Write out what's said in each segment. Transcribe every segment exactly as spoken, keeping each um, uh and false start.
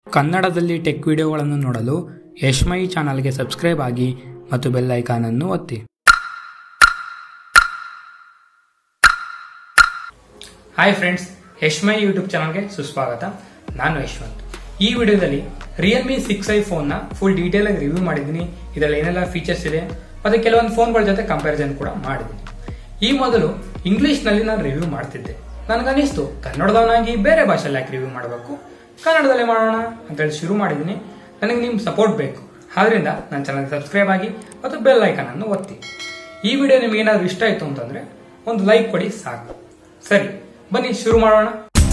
ಕನ್ನಡದಲ್ಲಿ ಟೆಕ್ ವಿಡಿಯೋಗಳನ್ನು ನೋಡಲು ಯಶ್ಮೈ ಚಾನಲ್ಗೆ ಸಬ್ಸ್ಕ್ರೈಬ್ ಆಗಿ ಮತ್ತು ಬೆಲ್ ಐಕಾನ್ ಅನ್ನು ಒತ್ತಿ. ಹಾಯ್ ಫ್ರೆಂಡ್ಸ್, ಯಶ್ಮೈ ಯೂಟ್ಯೂಬ್ ಚಾನಲ್ಗೆ ಸುಸ್ವಾಗತ. ನಾನು ಯಶವಂತ್. ಈ ವಿಡಿಯೋದಲ್ಲಿ ರಿಯಲ್ಮಿ ಸಿಕ್ಸ್ ಐ ಫೋನ್ ನ ಫುಲ್ ಡೀಟೇಲ್ ಆಗಿ ರಿವ್ಯೂ ಮಾಡಿದ್ದೀನಿ. ಇದರಲ್ಲಿ ಏನೆಲ್ಲ ಫೀಚರ್ಸ್ ಇದೆ ಮತ್ತೆ ಕೆಲವೊಂದು ಫೋನ್ಗಳ ಜೊತೆ ಕಂಪ್ಯಾರಿಸನ್ ಕೂಡ ಮಾಡಿದ್ದೀನಿ. ಈ ಮೊದಲು ಇಂಗ್ಲಿಷ್ ನಲ್ಲಿ ನಾನು ರಿವ್ಯೂ ಮಾಡ್ತಿದ್ದೆ. ನನಗನಿಸ್ತು ಕನ್ನಡದವನಾಗಿ ಬೇರೆ ಭಾಷೆಯಲ್ಲಿ ಯಾಕೆ ರಿವ್ಯೂ ಮಾಡಬೇಕು, ಕನ್ನಡದಲ್ಲೇ ಮಾಡೋಣ ಅಂತೇಳಿ ಶುರು ಮಾಡಿದ್ದೀನಿ. ನನಗೆ ನಿಮ್ಮ ಸಪೋರ್ಟ್ ಬೇಕು, ಆದ್ರಿಂದ ನನ್ನ ಚಾನಲ್ ಸಬ್ಸ್ಕ್ರೈಬ್ ಆಗಿ ಮತ್ತು ಬೆಲ್ ಐಕಾನ್ ಅನ್ನು ಒತ್ತಿ. ಈ ವಿಡಿಯೋ ನಿಮ್ಗೆ ಏನಾದ್ರು ಇಷ್ಟ ಆಯ್ತು ಅಂತಂದ್ರೆ ಒಂದು ಲೈಕ್ ಕೊಡಿ ಸಾಕು. ಸರಿ, ಬನ್ನಿ ಶುರು ಮಾಡೋಣ.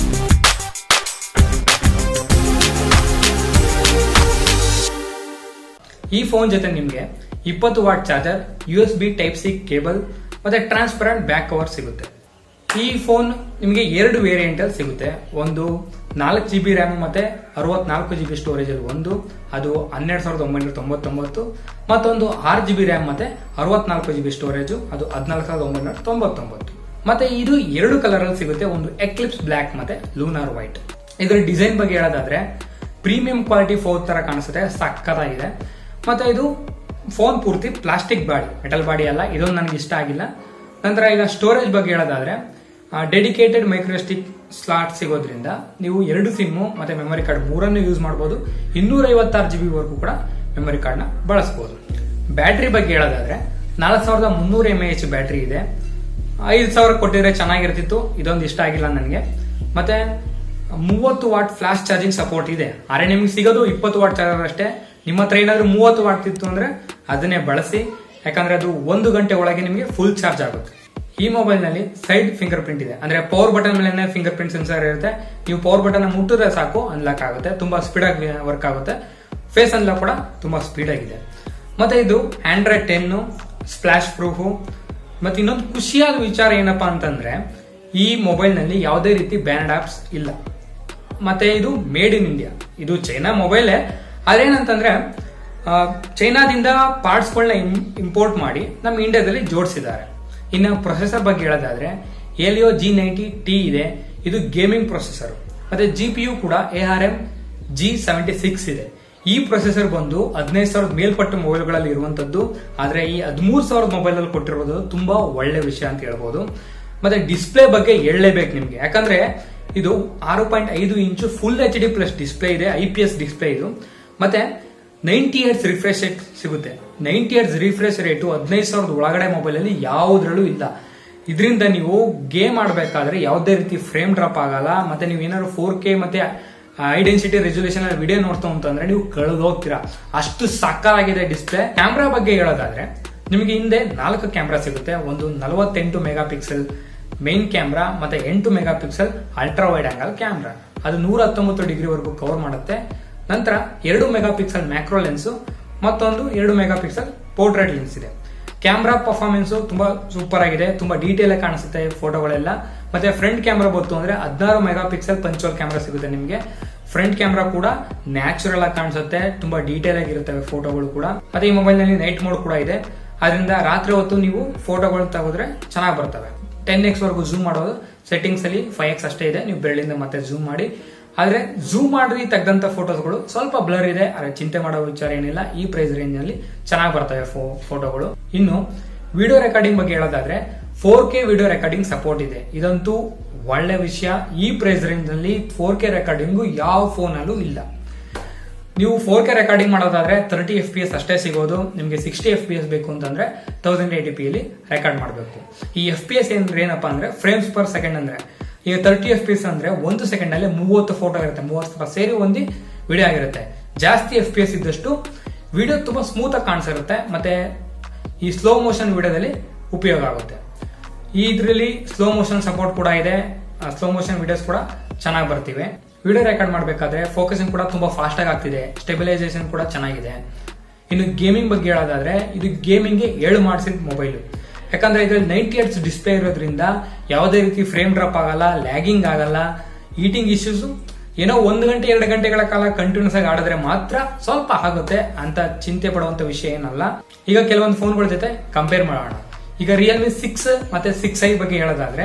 ಈ ಫೋನ್ ಜೊತೆ ನಿಮ್ಗೆ ಇಪ್ಪತ್ತು watt charger, U S B type C cable ಮತ್ತೆ ಟ್ರಾನ್ಸ್ಪರೆಂಟ್ ಬ್ಯಾಕ್ ಕವರ್ ಸಿಗುತ್ತೆ. ಈ ಫೋನ್ ನಿಮಗೆ ಎರಡು ವೇರಿಯಂಟ್ ಅಲ್ಲಿ ಸಿಗುತ್ತೆ. ಒಂದು ನಾಲ್ಕು ಜಿ ಬಿ ರ್ಯಾಮ್ ಮತ್ತೆ ಅರವತ್ನಾಲ್ಕು ಜಿ ಬಿ ಸ್ಟೋರೇಜ್ ಅಲ್ಲಿ ಒಂದು, ಅದು ಹನ್ನೆರಡು ಸಾವಿರದ ಒಂಬೈನೂರ ತೊಂಬತ್ತೊಂಬತ್ತು. ಮತ್ತೊಂದು ಆರು ಜಿ ಬಿ ರ್ಯಾಮ್ ಮತ್ತೆ ಅರವತ್ನಾಲ್ಕು ಜಿ ಬಿ ಸ್ಟೋರೇಜ್, ಅದು ಹದಿನಾಲ್ಕು ಸಾವಿರದ ಒಂಬೈನೂರ ತೊಂಬತ್ತೊಂಬತ್ತು. ಮತ್ತೆ ಇದು ಎರಡು ಕಲರ್ ಅಲ್ಲಿ ಸಿಗುತ್ತೆ, ಒಂದು ಎಕ್ಲಿಪ್ಸ್ ಬ್ಲಾಕ್ ಮತ್ತೆ ಲೂನಾರ್ ವೈಟ್. ಇದರ ಡಿಸೈನ್ ಬಗ್ಗೆ ಹೇಳೋದಾದ್ರೆ ಪ್ರೀಮಿಯಂ ಕ್ವಾಲಿಟಿ ಫೋನ್ ತರ ಕಾಣಿಸುತ್ತೆ, ಸಕ್ಕತ್ತಾಗಿದೆ. ಮತ್ತೆ ಇದು ಫೋನ್ ಪೂರ್ತಿ ಪ್ಲಾಸ್ಟಿಕ್ ಬಾಡಿ, ಮೆಟಲ್ ಬಾಡಿ ಅಲ್ಲ. ಇದೊಂದು ನನಗೆ ಇಷ್ಟ ಆಗಿಲ್ಲ. ನಂತರ ಈಗ ಸ್ಟೋರೇಜ್ ಬಗ್ಗೆ ಹೇಳೋದಾದ್ರೆ ಡೆಡಿಕೇಟೆಡ್ ಮೈಕ್ರೋಸ್ಟಿಕ್ ಸ್ಲಾಟ್ ಸಿಗೋದ್ರಿಂದ ನೀವು ಎರಡು ಸಿಮ್ ಮತ್ತೆ ಮೆಮೊರಿ ಕಾರ್ಡ್ ಮೂರನ್ನು ಯೂಸ್ ಮಾಡಬಹುದು. ಇನ್ನೂರ ಐವತ್ತಾರು ಜಿ ಬಿ ವರೆಗೂ ಕೂಡ ಮೆಮೊರಿ ಕಾರ್ಡ್ ನ ಬಳಸಬಹುದು. ಬ್ಯಾಟ್ರಿ ಬಗ್ಗೆ ಹೇಳೋದಾದ್ರೆ ನಾಲ್ಕು ಸಾವಿರದ ಮುನ್ನೂರ ಎಂ ಎಚ್ ಬ್ಯಾಟ್ರಿ ಇದೆ. ಐದು ಸಾವಿರ ಕೊಟ್ಟಿದ್ರೆ ಚೆನ್ನಾಗಿರ್ತಿತ್ತು, ಇದೊಂದು ಇಷ್ಟ ಆಗಿಲ್ಲ ನನಗೆ. ಮತ್ತೆ ಮೂವತ್ತು ವಾಟ್ ಫ್ಲಾಶ್ ಚಾರ್ಜಿಂಗ್ ಸಪೋರ್ಟ್ ಇದೆ. ಆದ್ರೆ ನಿಮ್ಗೆ ಸಿಗೋದು ಇಪ್ಪತ್ತು ವಾಟ್ ಚಾರ್ಜರ್ ಅಷ್ಟೇ. ನಿಮ್ಮ ಹತ್ರ ಏನಾದ್ರು ಮೂವತ್ತು ವಾಟ್ ಇತ್ತು ಅಂದ್ರೆ ಅದನ್ನೇ ಬಳಸಿ, ಯಾಕಂದ್ರೆ ಅದು ಒಂದು ಗಂಟೆ ಒಳಗೆ ನಿಮಗೆ ಫುಲ್ ಚಾರ್ಜ್ ಆಗುತ್ತೆ. ಈ ಮೊಬೈಲ್ ನಲ್ಲಿ ಸೈಡ್ ಫಿಂಗರ್ ಪ್ರಿಂಟ್ ಇದೆ, ಅಂದ್ರೆ ಪವರ್ ಬಟನ್ ಮೇಲೆ ಫಿಂಗರ್ ಪ್ರಿಂಟ್ ಸೆನ್ಸರ್ ಇರುತ್ತೆ. ನೀವು ಪವರ್ ಬಟನ್ ಮುಟ್ಟಿದ್ರೆ ಸಾಕು ಅನ್ಲಾಕ್ ಆಗುತ್ತೆ, ತುಂಬಾ ಸ್ಪೀಡ್ ಆಗಿ ವರ್ಕ್ ಆಗುತ್ತೆ. ಫೇಸ್ ಅನ್ಲಾಕ್ ಕೂಡ ತುಂಬಾ ಸ್ಪೀಡ್ ಆಗಿದೆ. ಮತ್ತೆ ಇದು ಆಂಡ್ರಾಯ್ಡ್ ಟೆನ್ ಸ್ಪ್ಲಾಶ್ ಪ್ರೂಫ್. ಮತ್ತೆ ಇನ್ನೊಂದು ಖುಷಿಯಾದ ವಿಚಾರ ಏನಪ್ಪಾ ಅಂತಂದ್ರೆ ಈ ಮೊಬೈಲ್ ನಲ್ಲಿ ಯಾವುದೇ ರೀತಿ ಬ್ಯಾನ್ಡ್ ಆಪ್ಸ್ ಇಲ್ಲ. ಮತ್ತೆ ಇದು ಮೇಡ್ ಇನ್ ಇಂಡಿಯಾ. ಇದು ಚೈನಾ ಮೊಬೈಲೇ, ಅದೇನಂತಂದ್ರೆ ಚೈನಾದಿಂದ ಪಾರ್ಟ್ಸ್ ಗಳನ್ನ ಇಂಪೋರ್ಟ್ ಮಾಡಿ ನಮ್ಮ ಇಂಡಿಯಾದಲ್ಲಿ ಜೋಡಿಸಿದ್ದಾರೆ. ಇನ್ನು ಪ್ರೊಸೆಸರ್ ಬಗ್ಗೆ ಹೇಳೋದಾದ್ರೆ ಎಲಿಯೋ ಜಿ ನೈಂಟಿ ಟಿ ಇದೆ, ಇದು ಗೇಮಿಂಗ್ ಪ್ರೊಸೆಸರ್. ಮತ್ತೆ ಜಿ ಪಿ ಯು ಕೂಡ A R M G seventy six ಇದೆ. ಈ ಪ್ರೊಸೆಸರ್ ಬಂದು ಹದಿನೈದು ಸಾವಿರದ ಮೇಲ್ಪಟ್ಟ ಮೊಬೈಲ್ಗಳಲ್ಲಿ ಇರುವಂತದ್ದು, ಆದ್ರೆ ಈ ಹದಿಮೂರು ಸಾವಿರದ ಮೊಬೈಲ್ ಅಲ್ಲಿ ಕೊಟ್ಟಿರೋದು ತುಂಬಾ ಒಳ್ಳೆ ವಿಷಯ ಅಂತ ಹೇಳ್ಬೋದು. ಮತ್ತೆ ಡಿಸ್ಪ್ಲೇ ಬಗ್ಗೆ ಹೇಳಲೇಬೇಕು ನಿಮ್ಗೆ, ಯಾಕಂದ್ರೆ ಇದು ಆರು ಪಾಯಿಂಟ್ ಐದು ಇಂಚು full H D plus display ಇದೆ, ಐ ಪಿ ಎಸ್ ಡಿಸ್ಪ್ಲೇ ಇದು. ಮತ್ತೆ ನೈಂಟಿ ಏಟ್ ರಿಫ್ರೆಶ್ ರೇಟ್ ಸಿಗುತ್ತೆ. ನೈಂಟಿ ಏಟ್ ರಿಫ್ರೆಶ್ ರೇಟು ಹದಿನೈದು ಸಾವಿರದ ಒಳಗಡೆ ಮೊಬೈಲ್ ಅಲ್ಲಿ ಯಾವುದ್ರಲ್ಲೂ ಇಲ್ಲ. ಇದರಿಂದ ನೀವು ಗೇಮ್ ಆಡಬೇಕಾದ್ರೆ ಯಾವುದೇ ರೀತಿ ಫ್ರೇಮ್ ಡ್ರಾಪ್ ಆಗಲ್ಲ. ಮತ್ತೆ ನೀವು ಏನಾದ್ರು ಫೋರ್ ಕೆ ಮತ್ತೆ ಹೈ ಡೆನ್ಸಿಟಿ ರೆಸಲ್ಯೂಷನ್ ಅಲ್ಲಿ ವಿಡಿಯೋ ನೋಡ್ತಾ ಅಂತಂದ್ರೆ ನೀವು ಕಳೆದು ಹೋಗ್ತೀರಾ, ಅಷ್ಟು ಸಕ್ಕತ್ತಾಗಿದೆ ಡಿಸ್ಪ್ಲೇ. ಕ್ಯಾಮ್ರಾ ಬಗ್ಗೆ ಹೇಳೋದಾದ್ರೆ ನಿಮಗೆ ಹಿಂದೆ ನಾಲ್ಕು ಕ್ಯಾಮ್ರಾ ಸಿಗುತ್ತೆ. ಒಂದು ನಲವತ್ತೆಂಟು ಮೆಗಾ ಪಿಕ್ಸೆಲ್ ಮೇನ್ ಕ್ಯಾಮ್ರಾ, ಮತ್ತೆ ಎಂಟು megapixel ultra wide angle camera, ಅದು ನೂರ ಹತ್ತೊಂಬತ್ತು ಡಿಗ್ರಿ ವರೆಗೂ ಕವರ್ ಮಾಡುತ್ತೆ. ನಂತರ ಎರಡು ಮೆಗಾ ಪಿಕ್ಸೆಲ್ ಮ್ಯಾಕ್ರೋ ಲೆನ್ಸ್, ಮತ್ತೊಂದು ಎರಡು ಮೆಗಾ ಪಿಕ್ಸೆಲ್ ಪೋರ್ಟ್ರೇಟ್ ಲೆನ್ಸ್ ಇದೆ. ಕ್ಯಾಮ್ರಾ ಪರ್ಫಾರ್ಮೆನ್ಸ್ ತುಂಬಾ ಸೂಪರ್ ಆಗಿದೆ, ತುಂಬಾ ಡೀಟೇಲ್ ಆಗಿ ಕಾಣಿಸುತ್ತೆ ಫೋಟೋಗಳೆಲ್ಲ. ಮತ್ತೆ ಫ್ರಂಟ್ ಕ್ಯಾಮ್ರಾ ಬಂತು ಅಂದ್ರೆ ಹದಿನಾರು ಮೆಗಾ ಪಿಕ್ಸೆಲ್ ಪಂಚೋಲ್ ಕ್ಯಾಮ್ರಾ ಸಿಗುತ್ತೆ ನಿಮಗೆ. ಫ್ರಂಟ್ ಕ್ಯಾಮ್ರಾ ಕೂಡ ನ್ಯಾಚುರಲ್ ಆಗಿ ಕಾಣಿಸುತ್ತೆ, ತುಂಬಾ ಡೀಟೇಲ್ ಆಗಿರುತ್ತವೆ ಫೋಟೋಗಳು ಕೂಡ. ಮತ್ತೆ ಈ ಮೊಬೈಲ್ ನಲ್ಲಿ ನೈಟ್ ಮೋಡ್ ಕೂಡ ಇದೆ, ಅದರಿಂದ ರಾತ್ರಿ ಹೊತ್ತು ನೀವು ಫೋಟೋಗಳು ತೆಗೆದ್ರೆ ಚೆನ್ನಾಗಿ ಬರ್ತವೆ. ಟೆನ್ ಎಕ್ಸ್ ವರೆಗೂ ಝೂಮ್ ಮಾಡೋದು ಸೆಟ್ಟಿಂಗ್ಸ್ ಅಲ್ಲಿ ಫೈವ್ ಎಕ್ಸ್ ಅಷ್ಟೇ ಇದೆ, ನೀವು ಬೆರಳಿಂದ ಮತ್ತೆ ಝೂಮ್ ಮಾಡಿ. ಆದ್ರೆ ಝೂಮ್ ಮಾಡಿ ತೆಗೆದಂತ ಫೋಟೋಸ್ಗಳು ಸ್ವಲ್ಪ ಬ್ಲರ್ ಇದೆ, ಆದ್ರೆ ಚಿಂತೆ ಮಾಡೋ ವಿಚಾರ ಏನಿಲ್ಲ. ಈ ಪ್ರೈಸ್ ರೇಂಜ್ ನಲ್ಲಿ ಚೆನ್ನಾಗಿ ಬರ್ತವೆ ಫೋಟೋಗಳು. ಇನ್ನು ವಿಡಿಯೋ ರೆಕಾರ್ಡಿಂಗ್ ಬಗ್ಗೆ ಹೇಳೋದಾದ್ರೆ four K video recording support ಇದೆ, ಇದಂತೂ ಒಳ್ಳೆ ವಿಷಯ. ಈ ಪ್ರೈಸ್ ರೇಂಜ್ ನಲ್ಲಿ ಫೋರ್ ಕೆ ರೆಕಾರ್ಡಿಂಗು ಯಾವ ಫೋನ್ ಅಲ್ಲೂ ಇಲ್ಲ. ನೀವು ಫೋರ್ ಕೆ ರೆಕಾರ್ಡಿಂಗ್ ಮಾಡೋದಾದ್ರೆ ತರ್ಟಿ ಎಫ್ ಪಿ ಎಸ್ ಅಷ್ಟೇ ಸಿಗೋದು. ನಿಮಗೆ ಸಿಕ್ಸ್ಟಿ ಎಫ್ ಪಿ ಎಸ್ ಬೇಕು ಅಂತಂದ್ರೆ ತೌಸಂಡ್ ಏಟಿ ಪಿ ಅಲ್ಲಿ ರೆಕಾರ್ಡ್ ಮಾಡಬೇಕು. ಈ ಎಫ್ ಪಿ ಎಸ್ ಏನ್ರೆ ಏನಪ್ಪಾ ಅಂದ್ರೆ ಫ್ರೇಮ್ಸ್ ಪರ್ ಸೆಕೆಂಡ್. ಅಂದ್ರೆ ಈಗ ತರ್ಟಿ ಎಫ್ ಪಿ ಎಸ್ ಅಂದ್ರೆ ಒಂದು ಸೆಕೆಂಡ್ ಅಲ್ಲಿ ಮೂವತ್ತು ಫೋಟೋ ಇರುತ್ತೆ, ಮೂವತ್ತು ಫೋಟೋ ಸೇರಿ ಒಂದು ವಿಡಿಯೋ ಆಗಿರುತ್ತೆ. ಜಾಸ್ತಿ ಎಫ್ ಪಿ ಎಸ್ ಇದ್ದಷ್ಟು ವಿಡಿಯೋ ತುಂಬಾ ಸ್ಮೂತ್ ಆಗಿ ಕಾಣಿಸಿರುತ್ತೆ, ಮತ್ತೆ ಈ ಸ್ಲೋ ಮೋಷನ್ ವಿಡಿಯೋದಲ್ಲಿ ಉಪಯೋಗ ಆಗುತ್ತೆ. ಈ ಇದರಲ್ಲಿ ಸ್ಲೋ ಮೋಷನ್ ಸಪೋರ್ಟ್ ಕೂಡ ಇದೆ, ಸ್ಲೋ ಮೋಷನ್ ವಿಡಿಯೋಸ್ ಕೂಡ ಚೆನ್ನಾಗಿ ಬರ್ತಿವೆ. ವಿಡಿಯೋ ರೆಕಾರ್ಡ್ ಮಾಡಬೇಕಾದ್ರೆ ಫೋಕಸಿಂಗ್ ಕೂಡ ತುಂಬಾ ಫಾಸ್ಟ್ ಆಗಿ ಆಗ್ತಿದೆ, ಸ್ಟೆಬಿಲೈಸೇಷನ್ ಕೂಡ ಚೆನ್ನಾಗಿದೆ. ಇನ್ನು ಗೇಮಿಂಗ್ ಬಗ್ಗೆ ಹೇಳೋದಾದ್ರೆ ಇದು ಗೇಮಿಂಗ್ ಗೆ ಏಳು ಮಾಡಿಸಿದ ಮೊಬೈಲ್, ಯಾಕಂದ್ರೆ ಇದ್ರಲ್ಲಿ ನೈಂಟಿ ಏಟ್ ಡಿಸ್ಪ್ಲೇ ಇರೋದ್ರಿಂದ ಯಾವುದೇ ರೀತಿ ಫ್ರೇಮ್ ಡ್ರಾಪ್ ಆಗಲ್ಲ, ಲ್ಯಾಗಿಂಗ್ ಆಗಲ್ಲ, ಈಟಿಂಗ್ ಇಶ್ಯೂಸ್ ಏನೋ ಒಂದು ಗಂಟೆ ಎರಡು ಗಂಟೆಗಳ ಕಾಲ ಕಂಟಿನ್ಯೂಸ್ ಆಗಿ ಆಡಿದ್ರೆ ಮಾತ್ರ ಸ್ವಲ್ಪ ಆಗುತ್ತೆ, ಅಂತ ಚಿಂತೆ ಪಡುವಂತ ವಿಷಯ ಏನಲ್ಲ. ಈಗ ಕೆಲವೊಂದು ಫೋನ್ಗಳ ಜೊತೆ ಕಂಪೇರ್ ಮಾಡೋಣ. ಈಗ ರಿಯಲ್ಮಿ ಸಿಕ್ಸ್ ಮತ್ತೆ ಸಿಕ್ಸ್ ಐ ಬಗ್ಗೆ ಹೇಳೋದಾದ್ರೆ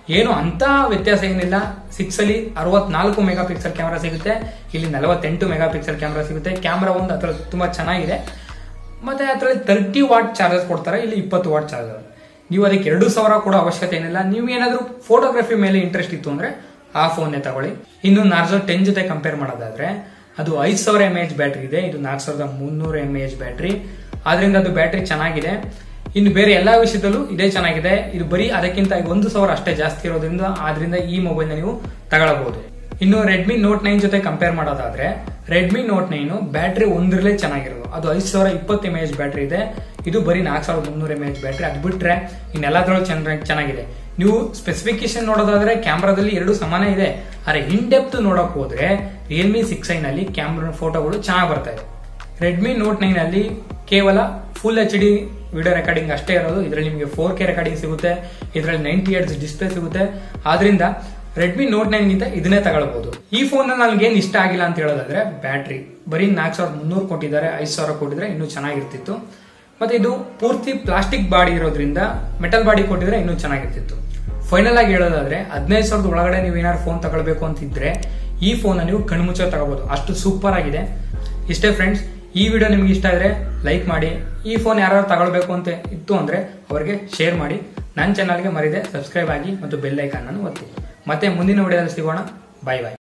ಏನು ಅಂತ ವ್ಯತ್ಯಾಸ ಏನಿಲ್ಲ. ಸಿಕ್ಸ್ ಅಲ್ಲಿ ಅರವತ್ನಾಲ್ಕು ಮೆಗಾ ಪಿಕ್ಸೆಲ್ ಕ್ಯಾಮ್ರಾ ಸಿಗುತ್ತೆ, ಇಲ್ಲಿ ನಲವತ್ತೆಂಟು ಮೆಗಾ ಪಿಕ್ಸೆಲ್ ಕ್ಯಾಮ್ರಾ ಸಿಗುತ್ತೆ. ಕ್ಯಾಮ್ರಾ ಒಂದು ಅದ್ರ ತುಂಬಾ ಚೆನ್ನಾಗಿದೆ. ಮತ್ತೆ ಅದರಲ್ಲಿ ತರ್ಟಿ ವಾಟ್ ಚಾರ್ಜಸ್ ಕೊಡ್ತಾರೆ, ಇಲ್ಲಿ ಇಪ್ಪತ್ತು ವಾಟ್ ಚಾರ್ಜರ್. ನೀವು ಅದಕ್ಕೆ ಎರಡು ಸಾವಿರ ಕೊಡೋ ಅವಶ್ಯಕತೆ ಏನಿಲ್ಲ. ನೀವು ಏನಾದ್ರೂ ಫೋಟೋಗ್ರಫಿ ಮೇಲೆ ಇಂಟ್ರೆಸ್ಟ್ ಇತ್ತು ಅಂದ್ರೆ ಆ ಫೋನ್ನೇ ತಗೊಳ್ಳಿ. ಇನ್ನು ನಾರ್ಜೋ ಟೆನ್ ಜೊತೆ ಕಂಪೇರ್ ಮಾಡೋದಾದ್ರೆ ಅದು ಐದು ಸಾವಿರ ಎಂ ಎಚ್ ಬ್ಯಾಟ್ರಿ ಇದೆ, ಇದು ನಾಲ್ಕು ಸಾವಿರದ ಮುನ್ನೂರು ಎಂ ಎಚ್ ಬ್ಯಾಟ್ರಿ. ಆದ್ರಿಂದ ಅದು ಬ್ಯಾಟ್ರಿ ಚೆನ್ನಾಗಿದೆ. ಇನ್ನು ಬೇರೆ ಎಲ್ಲಾ ವಿಷಯದಲ್ಲೂ ಇದೇ ಚೆನ್ನಾಗಿದೆ. ಇದು ಬರೀ ಅದಕ್ಕಿಂತ ಒಂದು ಸಾವಿರ ಅಷ್ಟೇ ಜಾಸ್ತಿ ಇರೋದ್ರಿಂದ ಆದ್ರಿಂದ ಈ ಮೊಬೈಲ್ ನ ನೀವು ತಗೊಳ್ಳಬಹುದು. ಇನ್ನು ರೆಡ್ಮಿ ನೋಟ್ ನೈನ್ ಜೊತೆ ಕಂಪೇರ್ ಮಾಡೋದಾದ್ರೆ ರೆಡ್ಮಿ ನೋಟ್ ನೈನ್ ಬ್ಯಾಟ್ರಿ ಒಂದರಲ್ಲೇ ಚೆನ್ನಾಗಿರೋದು. ಅದು ಐದು ಸಾವಿರ ಇಪ್ಪತ್ತು ಎಂ ಎಚ್ ಬ್ಯಾಟ್ರಿ ಇದೆ, ಇದು ಬರೀ ನಾಲ್ಕು ಸಾವಿರದ ಮುನ್ನೂರು ಎಂ ಎಚ್ ಬ್ಯಾಟ್ರಿ. ಅದು ಬಿಟ್ರೆ ಇನ್ನೆಲ್ಲದ್ರಲ್ಲೂ ಚೆನ್ನಾಗಿದೆ. ನೀವು ಸ್ಪೆಸಿಫಿಕೇಶನ್ ನೋಡೋದಾದ್ರೆ ಕ್ಯಾಮ್ರಾದಲ್ಲಿ ಎರಡು ಸಮಾನ ಇದೆ. ಆದ್ರೆ ಇನ್ ಡೆಪ್ತ್ ನೋಡಕ್ ಹೋದ್ರೆ ರಿಯಲ್ಮಿ ಸಿಕ್ಸ್ ಐ ನಲ್ಲಿ ಕ್ಯಾಮ್ರಾ ಫೋಟೋಗಳು ಚೆನ್ನಾಗಿ ಬರ್ತಾ ಇದೆ. ರೆಡ್ಮಿ ನೋಟ್ ನೈನ್ ಅಲ್ಲಿ ಕೇವಲ full H D video recording ಅಷ್ಟೇ ಇರೋದು. ಇದರಲ್ಲಿ ನಿಮಗೆ ಫೋರ್ ಕೆ ರೆಕಾರ್ಡಿಂಗ್ ಸಿಗುತ್ತೆ, ಇದರಲ್ಲಿ ನೈಂಟಿ ಹರ್ಟ್ಜ್ ಡಿಸ್ಪ್ಲೇ ಸಿಗುತ್ತೆ. ಆದ್ರಿಂದ ರೆಡ್ಮಿ ನೋಟ್ ನೈನ್ ಗಿಂತ ಇದನ್ನೇ ತಗೊಳ್ಬಹುದು. ಈ ಫೋನ್ ನನಗೆ ಏನ್ ಇಷ್ಟ ಆಗಿಲ್ಲ ಅಂತ ಹೇಳೋದಾದ್ರೆ ಬ್ಯಾಟ್ರಿ ಬರೀ ನಾಲ್ಕು ಸಾವಿರದ ಮುನ್ನೂರು ಕೊಟ್ಟಿದ್ದಾರೆ, ಐದು ಸಾವಿರ ಕೊಟ್ಟಿದ್ರೆ ಇನ್ನೂ ಚೆನ್ನಾಗಿರ್ತಿತ್ತು. ಮತ್ತೆ ಇದು ಪೂರ್ತಿ ಪ್ಲಾಸ್ಟಿಕ್ ಬಾಡಿ ಇರೋದ್ರಿಂದ ಮೆಟಲ್ ಬಾಡಿ ಕೊಟ್ಟಿದ್ರೆ ಇನ್ನೂ ಚೆನ್ನಾಗಿರ್ತಿತ್ತು. ಫೈನಲ್ ಆಗಿ ಹೇಳೋದಾದ್ರೆ ಹದಿನೈದು ಸಾವಿರದ ಒಳಗಡೆ ನೀವು ಏನಾದ್ರು ಫೋನ್ ತಗೊಳ್ಬೇಕು ಅಂತಿದ್ರೆ ಈ ಫೋನ್ ನೀವು ಕಣ್ಮುಚ್ಚ ತಗೋಬಹುದು, ಅಷ್ಟು ಸೂಪರ್ ಆಗಿದೆ. ಇಷ್ಟೇ ಫ್ರೆಂಡ್ಸ್, ಈ ವಿಡಿಯೋ ನಿಮ್ಗೆ ಇಷ್ಟ ಆದ್ರೆ ಲೈಕ್ ಮಾಡಿ. ಈ ಫೋನ್ ಯಾರು ತಗೊಳ್ಬೇಕು ಅಂತ ಇತ್ತು ಅಂದ್ರೆ ಅವರಿಗೆ ಶೇರ್ ಮಾಡಿ. ನನ್ನ ಚಾನಲ್ಗೆ ಮರಿದೆ ಸಬ್ಸ್ಕ್ರೈಬ್ ಆಗಿ ಮತ್ತು ಬೆಲ್ ಐಕಾನ್ ಅನ್ನು ಒತ್ತಿ. ಮತ್ತೆ ಮುಂದಿನ ವಿಡಿಯೋದಲ್ಲಿ ಸಿಗೋಣ. ಬಾಯ್ ಬಾಯ್.